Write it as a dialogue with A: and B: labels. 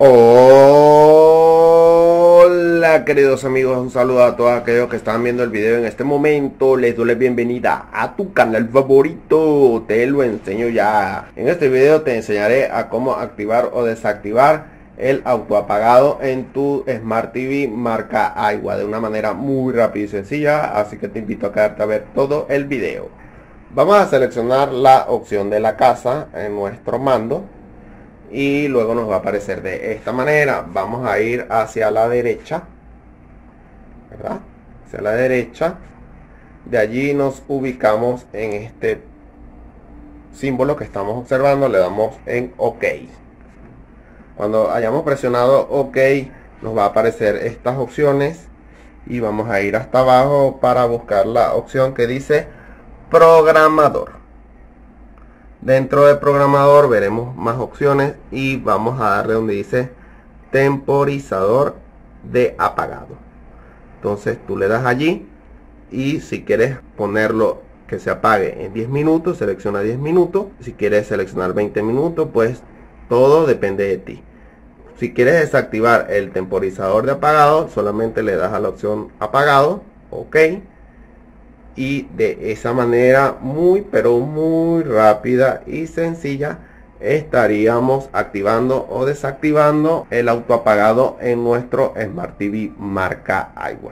A: Hola queridos amigos, un saludo a todos aquellos que están viendo el video en este momento. Les doy la bienvenida a tu canal favorito, te lo enseño ya. En este video te enseñaré a cómo activar o desactivar el autoapagado en tu Smart TV marca Aiwa de una manera muy rápida y sencilla, así que te invito a quedarte a ver todo el video. Vamos a seleccionar la opción de la casa en nuestro mando y luego nos va a aparecer de esta manera. Vamos a ir hacia la derecha, ¿verdad? Hacia la derecha. De allí nos ubicamos en este símbolo que estamos observando, le damos en OK. Cuando hayamos presionado OK, nos va a aparecer estas opciones y vamos a ir hasta abajo para buscar la opción que dice programador. Dentro del programador veremos más opciones y vamos a darle donde dice temporizador de apagado. Entonces tú le das allí y si quieres ponerlo que se apague en 10 minutos, selecciona 10 minutos. Si quieres seleccionar 20 minutos, pues todo depende de ti. Si quieres desactivar el temporizador de apagado, solamente le das a la opción apagado, OK. Y de esa manera pero muy rápida y sencilla estaríamos activando o desactivando el autoapagado en nuestro Smart TV marca Aiwa.